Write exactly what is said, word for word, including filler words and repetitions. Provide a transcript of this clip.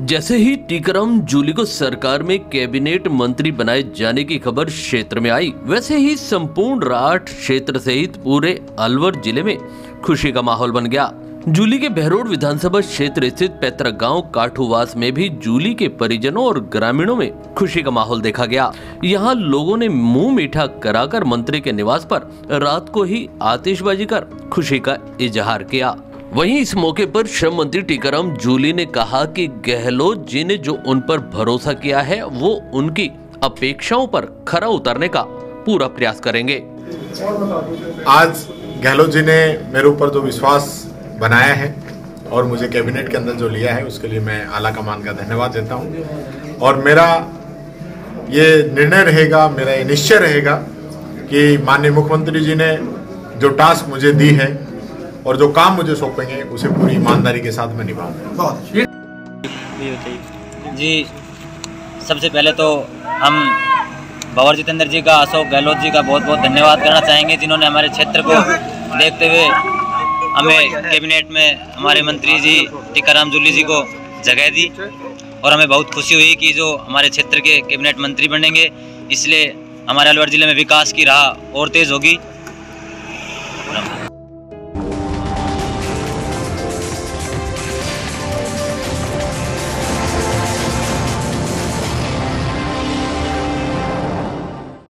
जैसे ही टीकाराम जूली को सरकार में कैबिनेट मंत्री बनाए जाने की खबर क्षेत्र में आई, वैसे ही संपूर्ण राठ क्षेत्र सहित पूरे अलवर जिले में खुशी का माहौल बन गया। जूली के बहरोड विधानसभा क्षेत्र स्थित पैतृक गांव काठूवास में भी जूली के परिजनों और ग्रामीणों में खुशी का माहौल देखा गया। यहां लोगों ने मुंह मीठा कराकर मंत्री के निवास पर रात को ही आतिशबाजी कर खुशी का इजहार किया। वहीं इस मौके पर श्रम मंत्री टीकाराम जूली ने कहा कि गहलोत जी ने जो उन पर भरोसा किया है वो उनकी अपेक्षाओं पर खरा उतरने का पूरा प्रयास करेंगे। आज गहलोत जी ने मेरे ऊपर जो विश्वास बनाया है और मुझे कैबिनेट के अंदर जो लिया है उसके लिए मैं आला कमान का धन्यवाद देता हूं। और मेरा ये निर्णय रहेगा, मेरा ये निश्चय रहेगा कि माननीय मुख्यमंत्री जी ने जो टास्क मुझे दी है और जो काम मुझे सौंपेंगे उसे पूरी ईमानदारी के साथ मैं निभाऊंगा। जी, सबसे पहले तो हम भंवर जितेंद्र जी का, अशोक गहलोत जी का बहुत बहुत धन्यवाद करना चाहेंगे, जिन्होंने हमारे क्षेत्र को देखते हुए हमें कैबिनेट में हमारे मंत्री जी टीकाराम जूली जी को जगह दी। और हमें बहुत खुशी हुई कि जो हमारे क्षेत्र के कैबिनेट मंत्री बनेंगे, इसलिए हमारे अलवर जिले में विकास की राह और तेज होगी।